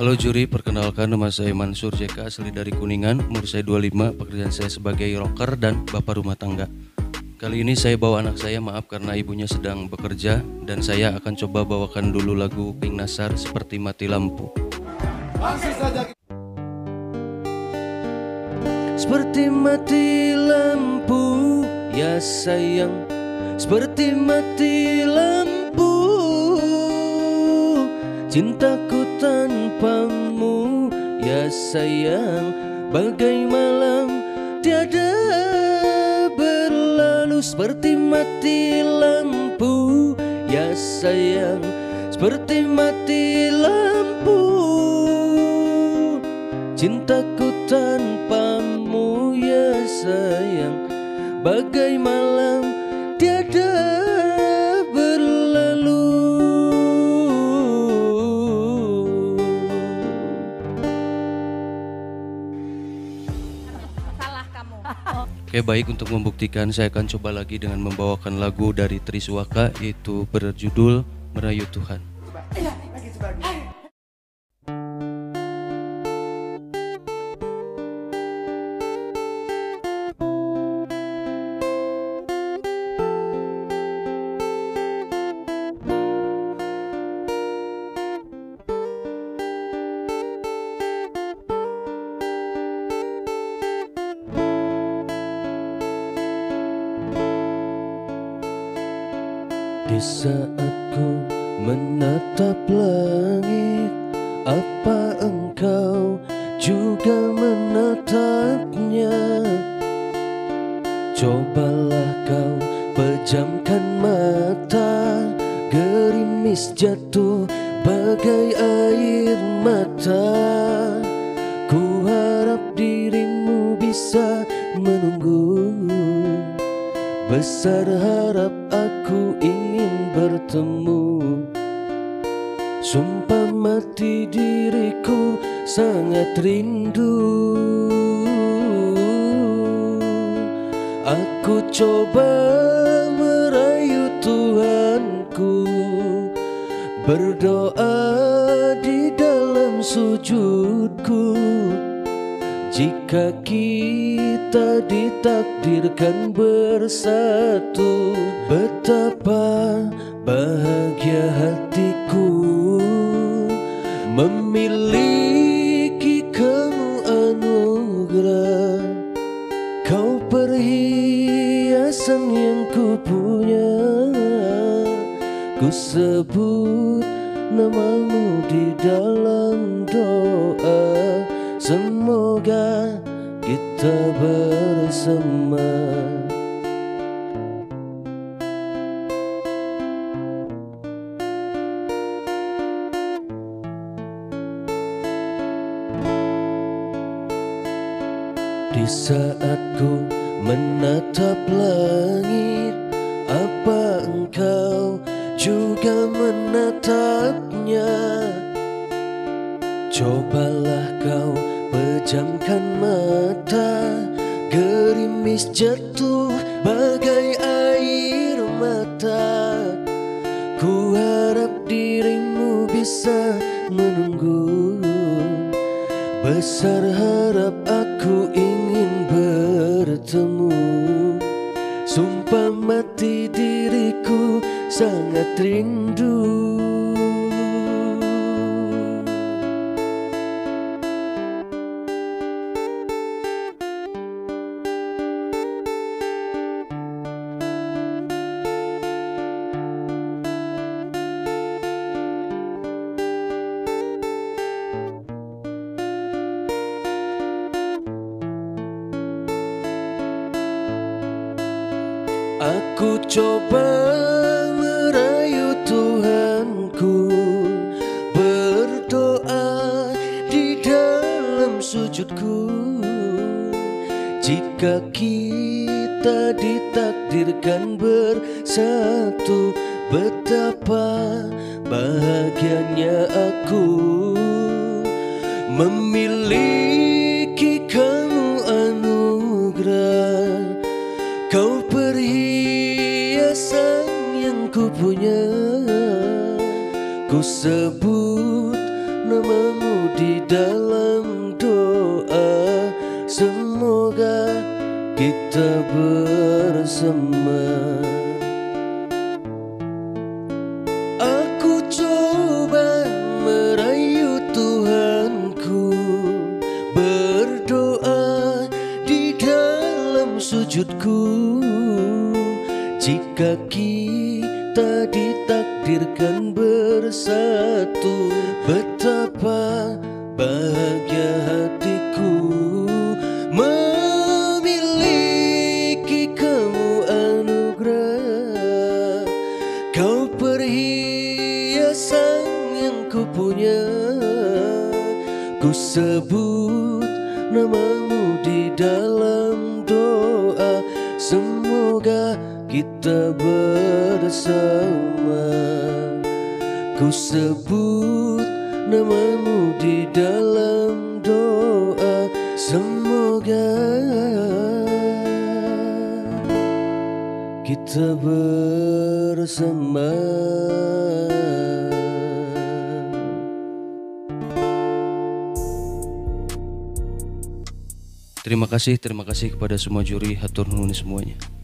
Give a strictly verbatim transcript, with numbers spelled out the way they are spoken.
Halo juri, perkenalkan nama saya Mansur J K, asli dari Kuningan, umur saya dua puluh lima, pekerjaan saya sebagai rocker dan bapak rumah tangga. Kali ini saya bawa anak saya, maaf karena ibunya sedang bekerja, dan saya akan coba bawakan dulu lagu Pink Nasar seperti Mati Lampu. Langsung saja. Seperti mati lampu, ya sayang, seperti mati lampu, cintaku tanpamu, ya sayang, bagai malam tiada berlalu. Seperti mati lampu, ya sayang, seperti mati lampu, cintaku tanpamu, ya sayang, bagai malam tiada berlalu. Salah kamu. Oke, baik, untuk membuktikan saya akan coba lagi dengan membawakan lagu dari Triswaka, yaitu berjudul Merayu Tuhan. Iya, lagi sebagai. Di saat ku menatap langit, apa engkau juga menatapnya? Cobalah kau pejamkan mata, gerimis jatuh bagai air mata. Ku harap dirimu bisa menunggu, besar harap aku ingin bertemu. Sumpah mati diriku sangat rindu. Aku coba merayu Tuhanku, berdoa di dalam sujudku. Jika kita ditakdirkan bersatu, betapa bahagia hatiku memiliki kamu anugerah. Kau perhiasan yang ku punya, ku sebut namamu di dalam doa. Semoga kita bersama. Di saat ku menatap langit, apa engkau juga menatapnya? Cobalah kau pejamkan mata, gerimis jatuh bagai air mata. Ku harap dirimu bisa menunggu, besar harap aku ingin bertemu. Sumpah mati diriku sangat rindu. Aku coba merayu Tuhanku, berdoa di dalam sujudku. Jika kita ditakdirkan bersatu, betapa bahagianya aku memiliki kamu anugerah. Kau perhiasan yang ku punya, ku sebut namamu di dalam doa. Semoga kita bersama. Aku coba merayu Tuhanku, berdoa di dalam sujudku. Jika kita ditakdirkan bersatu, betapa bahagia hatiku memiliki kamu anugerah. Kau perhiasan yang ku punya, ku sebut namamu di dalam doa. Semoga kita bersama. Ku sebut namamu di dalam doa. Semoga kita bersama. Terima kasih, terima kasih kepada semua juri, hatur nuhun semuanya.